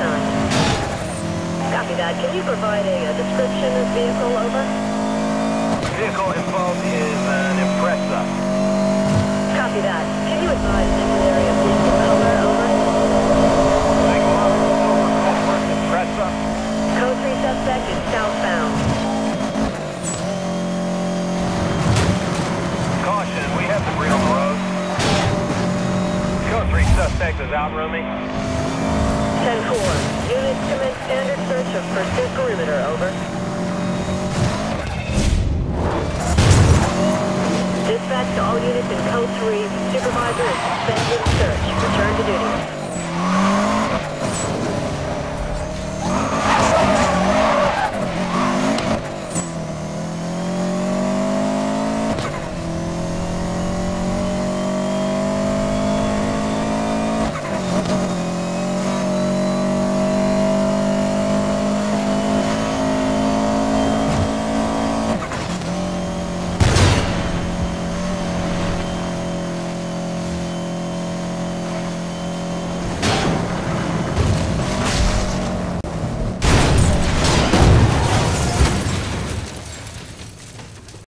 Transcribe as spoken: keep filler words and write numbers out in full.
southbound. Copy that. Can you provide a, a description of vehicle, over? Vehicle involved is an Impreza. Copy that. Can you advise secondary of vehicle color, over? Single model silver Copart Impreza. Code three suspect is southbound. Caution, we have debris on the road. Code three suspect is out roaming. ten four. Units commence standard search of pursuit perimeter, over. Dispatch to all units in Code three. Supervisor is suspended search. Return to duty.